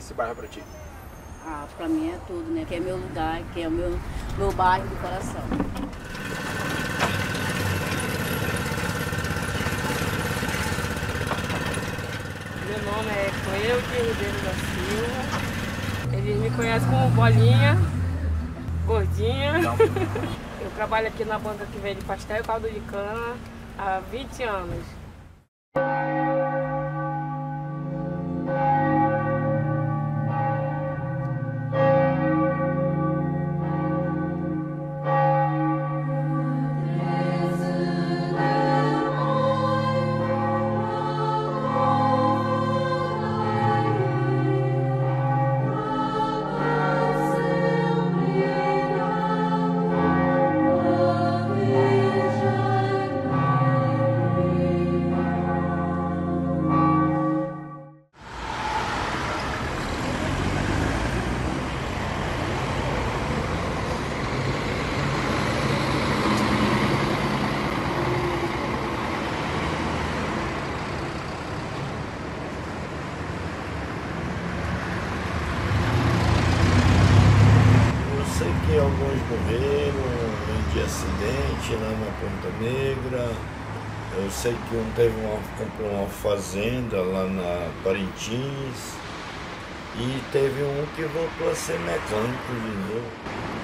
esse bairro pra ti? Ah, pra mim é tudo, né? Que é meu lugar, que é o meu bairro do coração. Meu nome é Cleude Ribeiro da Silva. Eles me conhecem como Bolinha, Gordinha. Eu trabalho aqui na banca que vende pastel e caldo de cana há 20 anos. Eu sei que alguns morreram de acidente lá na Ponta Negra. Eu sei que comprou uma fazenda lá na Parintins. E teve um que voltou a ser mecânico de novo.